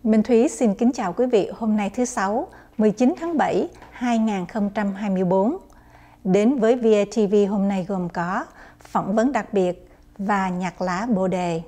Minh Thúy xin kính chào quý vị hôm nay thứ Sáu, 19 tháng 7, 2024. Đến với VATV hôm nay gồm có phỏng vấn đặc biệt và nhạc lá bồ đề.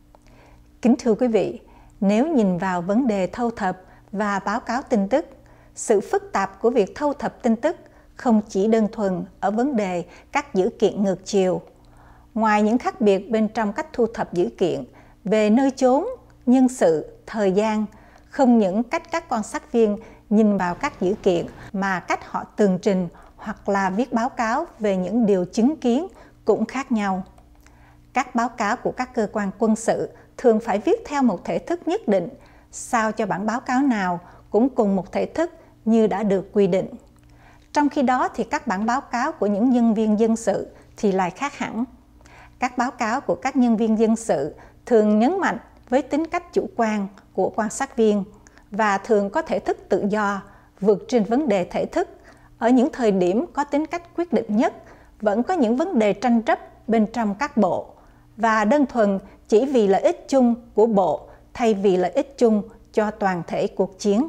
Kính thưa quý vị, nếu nhìn vào vấn đề thâu thập và báo cáo tin tức, sự phức tạp của việc thâu thập tin tức không chỉ đơn thuần ở vấn đề các dữ kiện ngược chiều. Ngoài những khác biệt bên trong cách thu thập dữ kiện về nơi chốn, nhân sự, thời gian, không những cách các quan sát viên nhìn vào các dữ kiện mà cách họ tường trình hoặc là viết báo cáo về những điều chứng kiến cũng khác nhau. Các báo cáo của các cơ quan quân sự thường phải viết theo một thể thức nhất định, sao cho bản báo cáo nào cũng cùng một thể thức như đã được quy định. Trong khi đó thì các bản báo cáo của những nhân viên dân sự thì lại khác hẳn. Các báo cáo của các nhân viên dân sự thường nhấn mạnh với tính cách chủ quan của quan sát viên và thường có thể thức tự do vượt trên vấn đề thể thức. Ở những thời điểm có tính cách quyết định nhất, vẫn có những vấn đề tranh chấp bên trong các bộ và đơn thuần chỉ vì lợi ích chung của bộ thay vì lợi ích chung cho toàn thể cuộc chiến.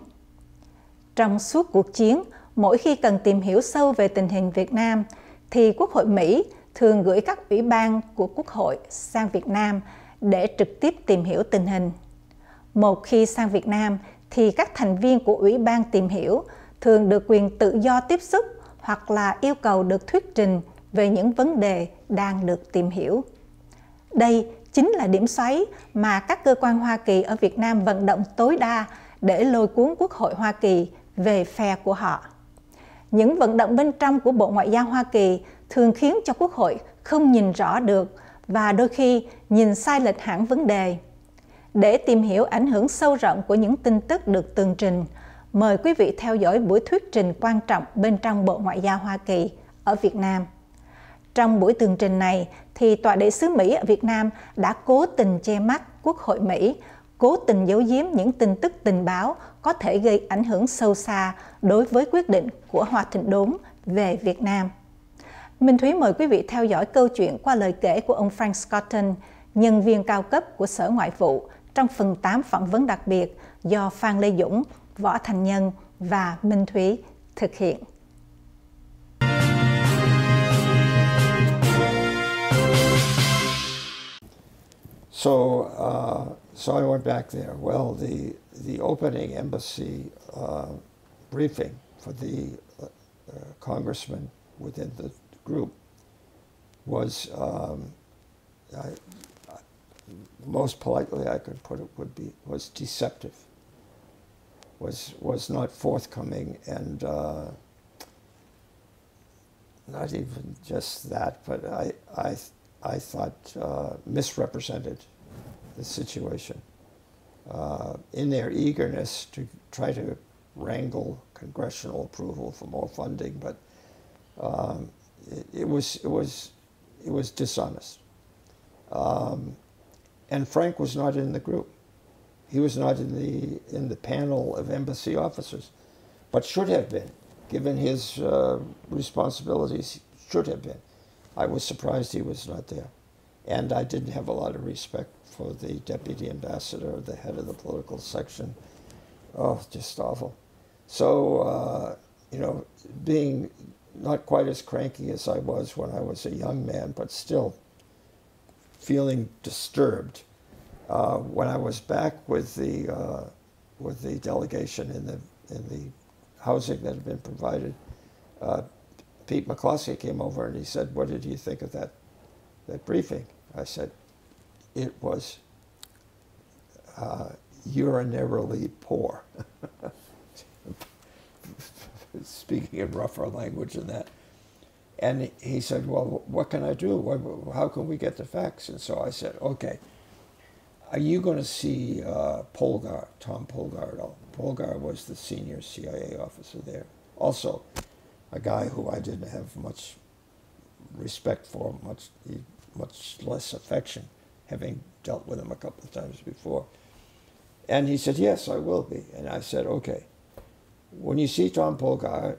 Trong suốt cuộc chiến, mỗi khi cần tìm hiểu sâu về tình hình Việt Nam, thì Quốc hội Mỹ thường gửi các ủy ban của Quốc hội sang Việt Nam để trực tiếp tìm hiểu tình hình. Một khi sang Việt Nam, thì các thành viên của ủy ban tìm hiểu thường được quyền tự do tiếp xúc hoặc là yêu cầu được thuyết trình về những vấn đề đang được tìm hiểu. Đây chính là điểm xoáy mà các cơ quan Hoa Kỳ ở Việt Nam vận động tối đa để lôi cuốn Quốc hội Hoa Kỳ về phe của họ. Những vận động bên trong của Bộ Ngoại giao Hoa Kỳ thường khiến cho Quốc hội không nhìn rõ được và đôi khi nhìn sai lệch hẳn vấn đề. Để tìm hiểu ảnh hưởng sâu rộng của những tin tức được tường trình, mời quý vị theo dõi buổi thuyết trình quan trọng bên trong Bộ Ngoại giao Hoa Kỳ ở Việt Nam. Trong buổi tường trình này, thì Tòa đại sứ Mỹ ở Việt Nam đã cố tình che mắt Quốc hội Mỹ, cố tình giấu giếm những tin tức tình báo có thể gây ảnh hưởng sâu xa đối với quyết định của Hoa Thịnh Đốn về Việt Nam. Minh Thúy mời quý vị theo dõi câu chuyện qua lời kể của ông Frank Scotton, nhân viên cao cấp của Sở Ngoại vụ, trong phần 8 phỏng vấn đặc biệt do Phan Lê Dũng, Võ Thành Nhân và Minh Thúy thực hiện. So I went back there. Well, the opening embassy briefing for the congressman within the group was, most politely I could put it, was deceptive. Was not forthcoming, and not even just that, but I thought misrepresented the situation in their eagerness to try to wrangle congressional approval for more funding, but it was dishonest. And Frank was not in the group. He was not in the panel of embassy officers, but should have been, given his responsibilities. Should have been. I was surprised he was not there, and I didn't have a lot of respect for the deputy ambassador, the head of the political section. Oh, just awful. So, being not quite as cranky as I was when I was a young man, but still feeling disturbed. When I was back with the delegation in the housing that had been provided, Pete McCloskey came over and he said, "What did you think of that briefing?" I said, "It was urinarily poor." Speaking in rougher language than that. And he said, "Well, what can I do? How can we get the facts?" And so I said, "Okay, are you going to see Polgar, Tom Polgar at all?" Polgar was the senior CIA officer there. Also, a guy who I didn't have much respect for, much less affection, having dealt with him a couple of times before. And he said, "Yes, I will be." And I said, "Okay, when you see Tom Polgar,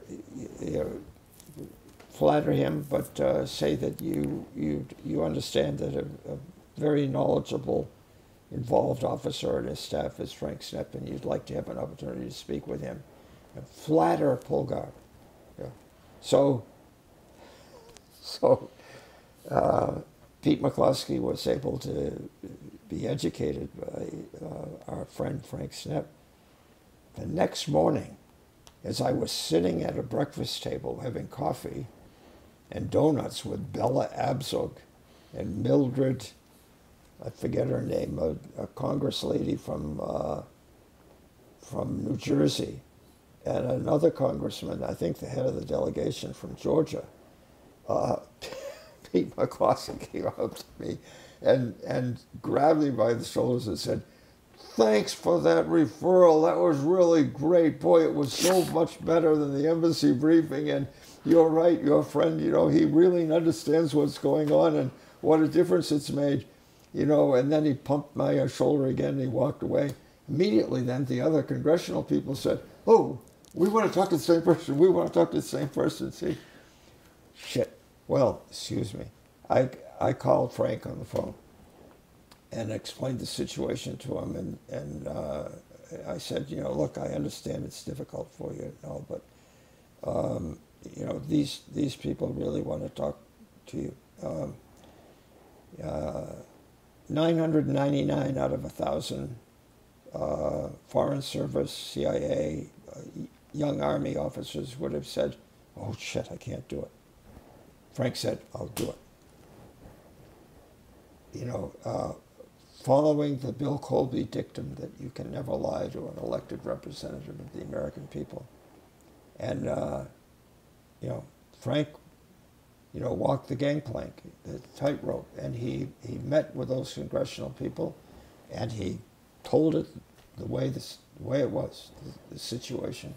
flatter him, but say that you understand that a very knowledgeable involved officer and his staff is Frank Snepp, and you'd like to have an opportunity to speak with him. And flatter Polgar. Yeah. So Pete McCloskey was able to be educated by our friend Frank Snepp. The next morning, as I was sitting at a breakfast table having coffee and donuts with Bella Abzug and Mildred, I forget her name, a Congress lady from New Jersey, and another congressman, I think the head of the delegation from Georgia, Pete McCloskey came up to me and grabbed me by the shoulders and said, "Thanks for that referral. That was really great. Boy, it was so much better than the embassy briefing. And you're right, your friend, you know, he really understands what's going on and what a difference it's made." You know, and then he pumped my shoulder again and he walked away. Immediately then, the other congressional people said, "Oh, we want to talk to the same person. We want to talk to the same person." See? Shit. Well, excuse me. I called Frank on the phone and explained the situation to him, and I said, you know, look, I understand it's difficult for you and all, but you know, these people really want to talk to you. 999 out of 1,000 Foreign Service, CIA, young Army officers would have said, "Oh shit, I can't do it." Frank said, "I'll do it." You know, following the Bill Colby dictum that you can never lie to an elected representative of the American people. And, you know, Frank, you know, walked the gangplank, the tightrope, and he met with those congressional people, and he told it the way it was, the situation.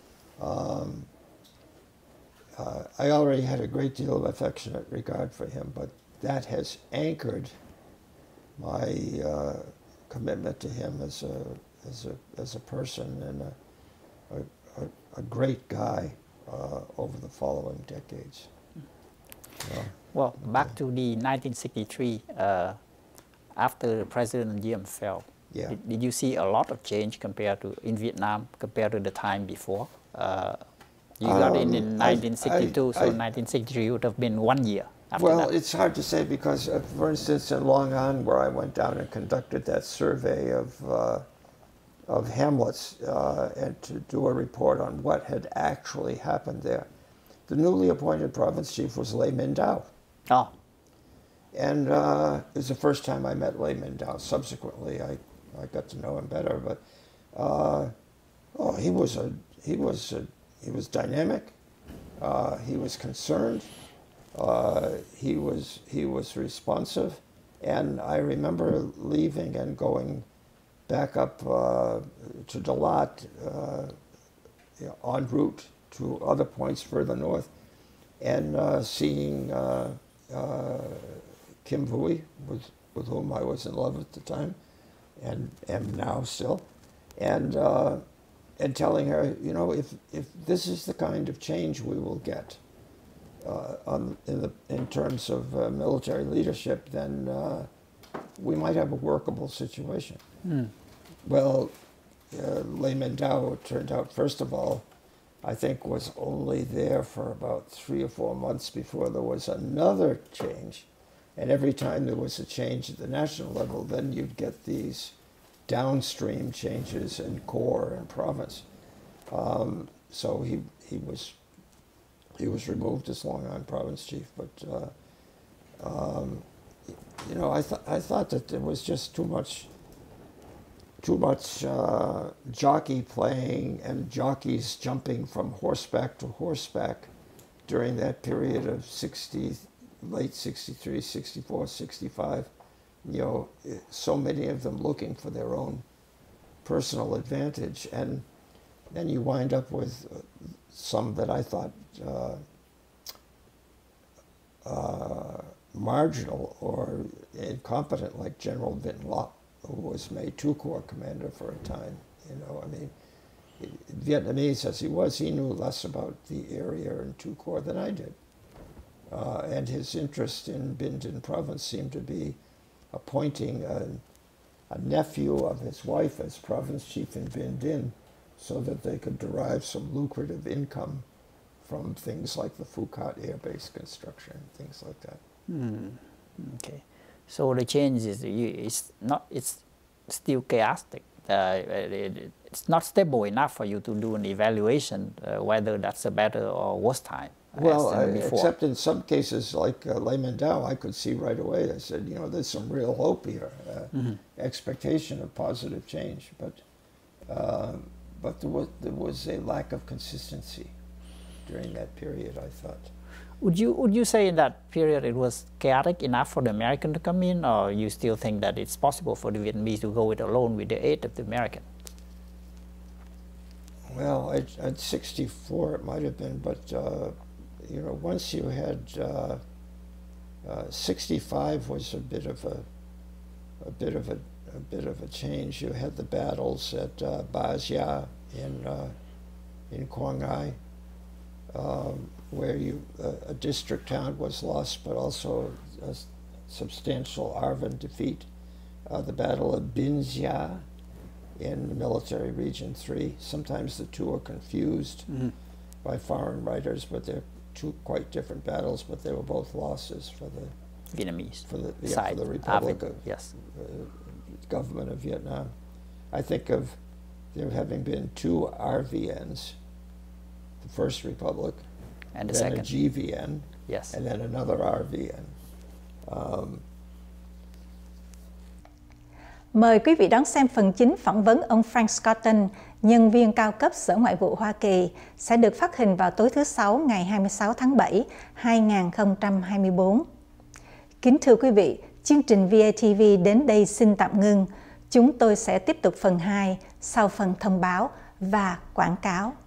I already had a great deal of affectionate regard for him, but that has anchored my commitment to him as a person and a great guy over the following decades. Well, back to the 1963, after President Diem fell, yeah. did you see a lot of change compared to in Vietnam compared to the time before? You got in 1962, so 1963 would have been 1 year after well, that. it's hard to say because, for instance, in Long An, where I went down and conducted that survey of hamlets and to do a report on what had actually happened there, the newly appointed province chief was Lê Minh Đào. Oh. And it was the first time I met Lê Minh Đào. Subsequently, I got to know him better, but he was dynamic. He was concerned. He was responsive, and I remember leaving and going back up to Dalat en route to other points further north, and seeing Kim Vui, with whom I was in love at the time, and am now still, and telling her, you know, if this is the kind of change we will get in terms of military leadership, then we might have a workable situation. Mm. Well, Lê Minh Đào, it turned out, first of all, I think was only there for about 3 or 4 months before there was another change. And every time there was a change at the national level, then you'd get these downstream changes in corps and province. So he was removed as Long An province chief, but you know, I thought that there was just too much jockey playing and jockeys jumping from horseback to horseback during that period of late 63, 64, 65. You know, so many of them looking for their own personal advantage, and then you wind up with some that I thought marginal or incompetent, like General Vinh Lộc, who was made 2 Corps commander for a time. You know, I mean, Vietnamese as he was, he knew less about the area in 2 Corps than I did. And his interest in Binh Dinh province seemed to be appointing a nephew of his wife as province chief in Bien Din, so that they could derive some lucrative income from things like the Phu Quoc Air Base construction, things like that. Okay, so the change is it's still chaotic. It's not stable enough for you to do an evaluation whether that's a better or worse time. Well, except in some cases like Lê Minh Đào, I could see right away. I said, you know, there's some real hope here, expectation of positive change, but there was a lack of consistency during that period, I thought. Would you say in that period it was chaotic enough for the American to come in, or you still think that it's possible for the Vietnamese to go it alone with the aid of the American? Well, at 64 it might have been, but you know, once you had 65 was a bit of a change. You had the battles at Ba Gia in Quang Ngai, where a district town was lost, but also a substantial ARVN defeat. The Battle of Binh Gia in Military Region 3. Sometimes the two are confused by foreign writers, but they're two quite different battles, but they were both losses for the Vietnamese for the side, for the Republic ARVN, of yes. Government of Vietnam. I think of there having been two RVNs, the First Republic, and the then second a GVN, yes, and then another RVN. Mời quý vị đón xem phần chính phỏng vấn ông Frank Scotton, nhân viên cao cấp Sở Ngoại vụ Hoa Kỳ, sẽ được phát hình vào tối thứ Sáu ngày 26 tháng 7, 2024. Kính thưa quý vị, chương trình VATV đến đây xin tạm ngưng. Chúng tôi sẽ tiếp tục phần 2 sau phần thông báo và quảng cáo.